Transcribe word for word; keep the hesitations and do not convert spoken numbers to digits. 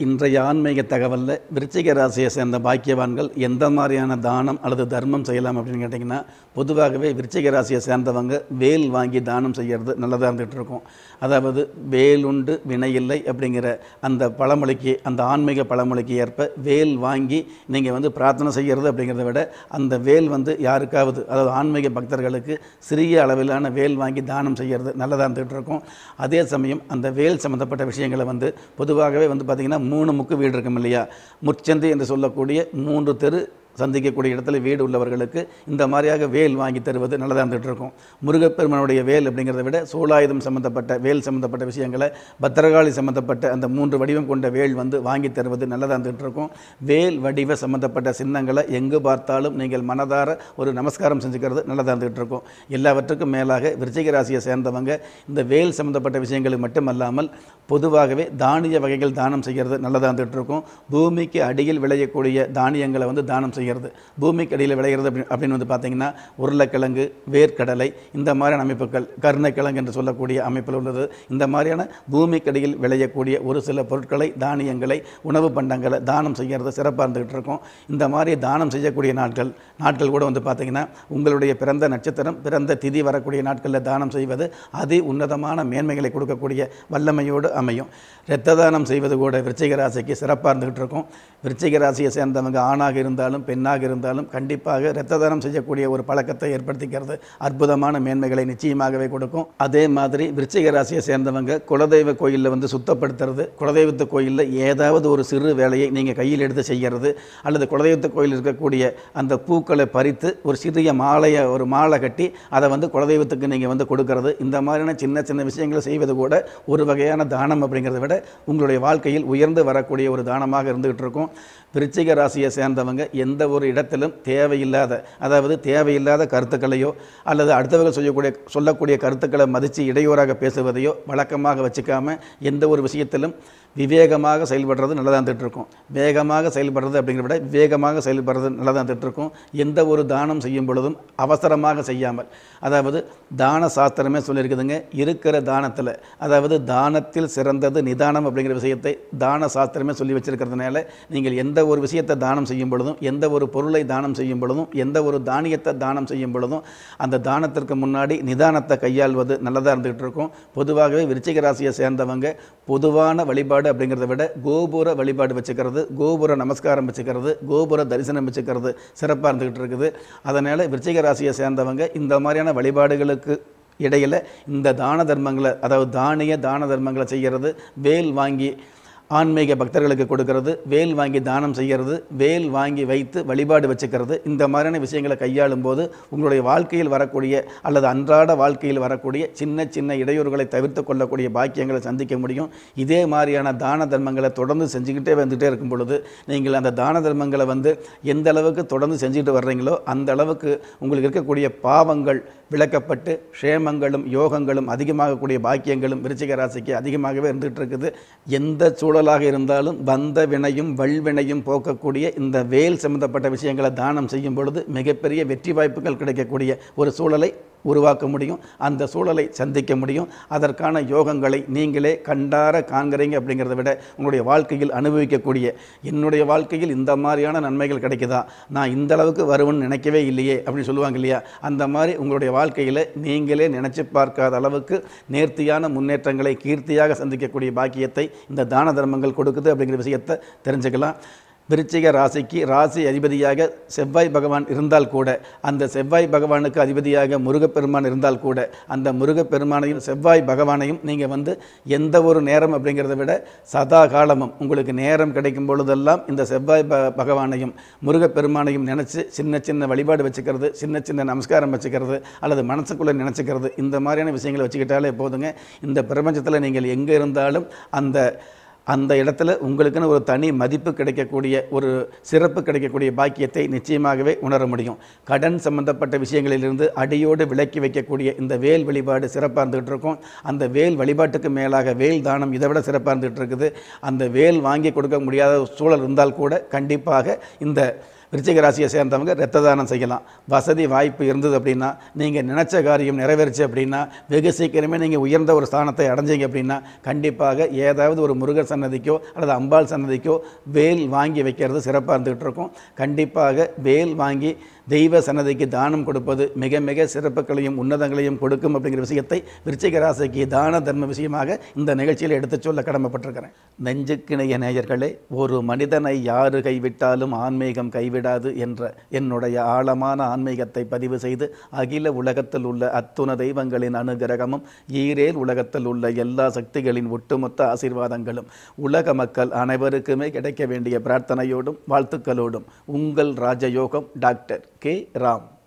இன்றைய ஆன்மீக தகவலில் விருச்சிக ராசியை சேர்ந்த பாக்கியவான்கள் எந்த மாதிரியான தானம் அல்லது தர்மம் செய்யலாம் அப்படின்னு கேட்டிங்கன்னா, பொதுவாகவே விருச்சிக ராசியை சேர்ந்தவங்க வேல் வாங்கி தானம் செய்கிறது நல்லதாக இருந்துகிட்டு இருக்கும். அதாவது வேலுண்டு வினையில்லை அப்படிங்கிற அந்த பழமொழிக்கு, அந்த ஆன்மீக பழமொழிக்கு ஏற்ப வேல் வாங்கி நீங்கள் வந்து பிரார்த்தனை செய்கிறது அப்படிங்கிறத விட, அந்த வேல் வந்து யாருக்காவது, அதாவது ஆன்மீக பக்தர்களுக்கு சிறிய அளவிலான வேல் வாங்கி தானம் செய்கிறது நல்லதாக இருந்துகிட்டு இருக்கும். அதே சமயம் அந்த வேல் சம்மந்தப்பட்ட விஷயங்களை வந்து பொதுவாகவே வந்து பார்த்திங்கன்னா மூணு முக்கு வீடு இருக்கும் இல்லையா, முச்சந்தி என்று சொல்லக்கூடிய மூன்று தெரு சந்திக்கக்கூடிய இடத்துல வீடு உள்ளவர்களுக்கு இந்த மாதிரியாக வேல் வாங்கி தருவது நல்லதாக இருந்துகிட்டு இருக்கும். முருகப்பெருமானுடைய வேல் அப்படிங்கிறத விட சூலாயுதம் சம்மந்தப்பட்ட வேல் சம்மந்தப்பட்ட விஷயங்களை, பத்திரகாளி சம்மந்தப்பட்ட அந்த மூன்று வடிவம் கொண்ட வேல் வந்து வாங்கி தருவது நல்லதாக இருந்துகிட்டு இருக்கும். வேல் வடிவ சம்மந்தப்பட்ட சின்னங்களை எங்கு பார்த்தாலும் நீங்கள் மனதார ஒரு நமஸ்காரம் செஞ்சுக்கிறது நல்லதாக இருந்துகிட்டு இருக்கும். எல்லாவற்றுக்கும் மேலாக விருச்சிக ராசியை சேர்ந்தவங்க இந்த வேல் சம்மந்தப்பட்ட விஷயங்களுக்கு மட்டுமல்லாமல் பொதுவாகவே தானிய வகைகள் தானம் செய்கிறது நல்லதாக இருந்துகிட்டு இருக்கும். பூமிக்கு அடியில் விளையக்கூடிய தானியங்களை வந்து தானம் செய்கிறது, பூமிக்கு அடியில் விளைகிறது அப்படி அப்படின்னு வந்து பார்த்தீங்கன்னா உருளைக்கிழங்கு, வேர்க்கடலை, இந்த மாதிரியான அமைப்புகள், கருணைக்கிழங்கு என்று சொல்லக்கூடிய அமைப்பில் உள்ளது. இந்த மாதிரியான பூமிக்கு அடியில் விளையக்கூடிய ஒரு சில பொருட்களை, தானியங்களை, உணவு பண்டங்களை தானம் செய்கிறது சிறப்பாக இருந்துகிட்டு இருக்கும். இந்த மாதிரி தானம் செய்யக்கூடிய நாட்கள் நாட்கள் கூட வந்து பார்த்திங்கன்னா உங்களுடைய பிறந்த நட்சத்திரம், பிறந்த திதி வரக்கூடிய நாட்களில் தானம் செய்வது அதி உன்னதமான மேன்மைகளை கொடுக்கக்கூடிய வல்லமையோடு அமையும். இரத்த தானம் செய்வது கூட விருச்சிக ராசிக்கு சிறப்பாக இருந்துகிட்டு இருக்கும். விருச்சிக ராசியை சேர்ந்தவங்க ஆணாக இருந்தாலும் பெண்ணாக இருந்தாலும் கண்டிப்பாக இரத்த தானம் செய்யக்கூடிய ஒரு பழக்கத்தை ஏற்படுத்திக்கிறது அற்புதமான மேன்மைகளை நிச்சயமாகவே கொடுக்கும். அதே மாதிரி விருச்சிக ராசியை சேர்ந்தவங்க குலதெய்வ கோயிலில் வந்து சுத்தப்படுத்துறது, குலதெய்வத்து கோயிலில் ஏதாவது ஒரு சிறு வேலையை நீங்கள் கையில் எடுத்து செய்கிறது, அல்லது குலதெய்வத்து கோயிலில் இருக்கக்கூடிய அந்த பூக்களை பறித்து ஒரு சிறிய மாலையை, ஒரு மாலை கட்டி அதை வந்து குலதெய்வத்துக்கு நீங்கள் வந்து கொடுக்கறது, இந்த மாதிரியான சின்ன சின்ன விஷயங்களை செய்வது கூட ஒரு வகையான தானம் அப்படிங்கிறத விட உங்களுடைய வாழ்க்கையில் உயர்ந்து வரக்கூடிய ஒரு தானமாக இருந்துகிட்டு இருக்கும். விருச்சிக ராசியை சேர்ந்தவங்க எந்த ஒரு இடத்திலும் தேவையில்லாத, அதாவது தேவையில்லாத கருத்துக்களையோ அல்லது அடுத்தவர்கள் சொல்லக்கூடிய சொல்லக்கூடிய கருத்துக்களை மதித்து இடையூறாக பேசுவதையோ வழக்கமாக வச்சுக்காமல் எந்த ஒரு விஷயத்திலும் விவேகமாக செயல்படுறது நல்லதாக இருந்துகிட்டு இருக்கும். வேகமாக செயல்படுறது அப்படிங்கிற விட விவேகமாக செயல்படுறது நல்லதாக இருந்துகிட்டு இருக்கும். எந்த ஒரு தானம் செய்யும் பொழுதும் அவசரமாக செய்யாமல், அதாவது தான சாஸ்திரமே சொல்லியிருக்குதுங்க, இருக்கிற தானத்தில், அதாவது தானத்தில் சிறந்தது நிதானம் அப்படிங்கிற விஷயத்தை தான சாஸ்திரமே சொல்லி வச்சிருக்கிறதுனால நீங்கள் எந்த ஒரு விஷயத்தை தானம் செய்யும் பொழுதும், எந்த ஒரு பொருளை தானம் செய்யும் பொழுதும், எந்த ஒரு தானியத்தை தானம் செய்யும் பொழுதும் அந்த தானத்திற்கு முன்னாடி நிதானத்தை கையாள்வது நல்லதாக இருந்துகிட்டு இருக்கும். பொதுவாகவே விருச்சிக ராசியை சேர்ந்தவங்க பொதுவான வழிபாடு அப்படிங்கிறத விட கோபுர வழிபாடு வச்சுக்கிறது, கோபுர நமஸ்காரம் வச்சுக்கிறது, கோபுர தரிசனம் வச்சுக்கிறது சிறப்பாக இருந்துகிட்டு இருக்குது. அதனால் விருச்சிக ராசியை சேர்ந்தவங்க இந்த மாதிரியான வழிபாடுகளுக்கு இடையில் இந்த தான தர்மங்களை, அதாவது தானிய தான தர்மங்களை செய்கிறது, வேல் வாங்கி ஆன்மீக பக்தர்களுக்கு கொடுக்கறது, வேல் வாங்கி தானம் செய்கிறது, வேல் வாங்கி வைத்து வழிபாடு வச்சுக்கிறது, இந்த மாதிரியான விஷயங்களை கையாளும் போது உங்களுடைய வாழ்க்கையில் வரக்கூடிய அல்லது அன்றாட வாழ்க்கையில் வரக்கூடிய சின்ன சின்ன இடையூறுகளை தவிர்த்து கொள்ளக்கூடிய பாக்கியங்களை சந்திக்க முடியும். இதே மாதிரியான தான தர்மங்களை தொடர்ந்து செஞ்சுக்கிட்டே வந்துகிட்டே இருக்கும் பொழுது நீங்கள் அந்த தான தர்மங்களை வந்து எந்த அளவுக்கு தொடர்ந்து செஞ்சுக்கிட்டு வர்றீங்களோ அந்த அளவுக்கு உங்களுக்கு இருக்கக்கூடிய பாவங்கள் விளக்கப்பட்டு க்ஷேமங்களும் யோகங்களும் அதிகமாகக்கூடிய பாக்கியங்களும் விருச்சிக ராசிக்கு அதிகமாகவே இருந்துகிட்டு இருக்குது. எந்த சூழலாக இருந்தாலும் வந்த வினையும் வல்வினையும் போக்கக்கூடிய இந்த வேல் சம்பந்தப்பட்ட விஷயங்களை தானம் செய்யும் பொழுது மிகப்பெரிய வெற்றி வாய்ப்புகள் கிடைக்கக்கூடிய ஒரு சூழலை உருவாக்க முடியும். அந்த சூழலை சந்திக்க முடியும். அதற்கான யோகங்களை நீங்களே கண்டார காண்கிறீங்க அப்படிங்கிறத விட உங்களுடைய வாழ்க்கையில் அனுபவிக்கக்கூடிய, என்னுடைய வாழ்க்கையில் இந்த மாதிரியான நன்மைகள் கிடைக்குதா, நான் இந்த அளவுக்கு வருவேன்னு நினைக்கவே இல்லையே அப்படின்னு சொல்லுவாங்க இல்லையா, அந்த மாதிரி உங்களுடைய வாழ்க்கையில் நீங்களே நினச்சி பார்க்காத அளவுக்கு நேர்த்தியான முன்னேற்றங்களை கீர்த்தியாக சந்திக்கக்கூடிய பாக்கியத்தை இந்த தான தர்மங்கள் கொடுக்குது அப்படிங்கிற விஷயத்தை தெரிஞ்சுக்கலாம். விருச்சிக ராசிக்கு ராசி அதிபதியாக செவ்வாய் பகவான் இருந்தால் கூட, அந்த செவ்வாய் பகவானுக்கு அதிபதியாக முருகப்பெருமான் இருந்தால் கூட, அந்த முருகப்பெருமானையும் செவ்வாய் பகவானையும் நீங்கள் வந்து எந்த ஒரு நேரம் அப்படிங்கிறத விட சதா காலமும் உங்களுக்கு நேரம் கிடைக்கும் பொழுதெல்லாம் இந்த செவ்வாய் ப பகவானையும் முருகப்பெருமானையும் நினச்சி சின்ன சின்ன வழிபாடு வச்சுக்கிறது, சின்ன சின்ன நமஸ்காரம் வச்சுக்கிறது, அல்லது மனசுக்குள்ளே நினச்சிக்கிறது, இந்த மாதிரியான விஷயங்களை வச்சுக்கிட்டாலே போதுங்க. இந்த பிரபஞ்சத்தில் நீங்கள் எங்கே இருந்தாலும் அந்த அந்த இடத்துல உங்களுக்குன்னு ஒரு தனி மதிப்பு கிடைக்கக்கூடிய, ஒரு சிறப்பு கிடைக்கக்கூடிய பாக்கியத்தை நிச்சயமாகவே உணர முடியும். கடன் சம்பந்தப்பட்ட விஷயங்களிலிருந்து அடியோடு விலக்கி வைக்கக்கூடிய இந்த வேல் வழிபாடு சிறப்பாக இருந்துகிட்டு இருக்கும். அந்த வேல் வழிபாட்டுக்கு மேலாக வேல் தானம் இதை விட சிறப்பாக இருந்துகிட்டு இருக்குது. அந்த வேல் வாங்கி கொடுக்க முடியாத சூழல் இருந்தால் கூட கண்டிப்பாக இந்த விருச்சிக ராசியை சேர்ந்தவங்க இரத்த தானம் செய்யலாம். வசதி வாய்ப்பு இருந்தது அப்படின்னா, நீங்கள் நினச்ச காரியம் நிறைவேறிச்சு அப்படின்னா, வெகு சீக்கிரமே நீங்கள் உயர்ந்த ஒரு ஸ்தானத்தை அடைஞ்சிங்க அப்படின்னா, கண்டிப்பாக ஏதாவது ஒரு முருகர் சன்னதிக்கோ அல்லது அம்பாள் சன்னதிக்கோ வேல் வாங்கி வைக்கிறது சிறப்பாக இருந்துகிட்டு இருக்கும். கண்டிப்பாக வேல் வாங்கி தெய்வ சன்னதிக்கு தானம் கொடுப்பது மிக மிக சிறப்புகளையும் உன்னதங்களையும் கொடுக்கும் அப்படிங்கிற விஷயத்தை விருச்சிக ராசிக்கு தான தர்ம விஷயமாக இந்த நிகழ்ச்சியில் எடுத்துச் சொல்ல கடமைப்பட்டிருக்கிறேன். நெஞ்சுக்கிணைய நேயர்களே, ஒரு மனிதனை யாரு கைவிட்டாலும் ஆன்மீகம் கைவிடாது என்ற என்னுடைய ஆழமான ஆன்மீகத்தை பதிவு செய்து, அகில உலகத்தில் உள்ள அத்துண தெய்வங்களின் அனுகிரகமும் ஈரேல் உலகத்தில் உள்ள எல்லா சக்திகளின் ஒட்டுமொத்த ஆசீர்வாதங்களும் உலக மக்கள் அனைவருக்குமே கிடைக்க வேண்டிய பிரார்த்தனையோடும் வாழ்த்துக்களோடும் உங்கள் ராஜயோகம் டாக்டர் கே ராம்.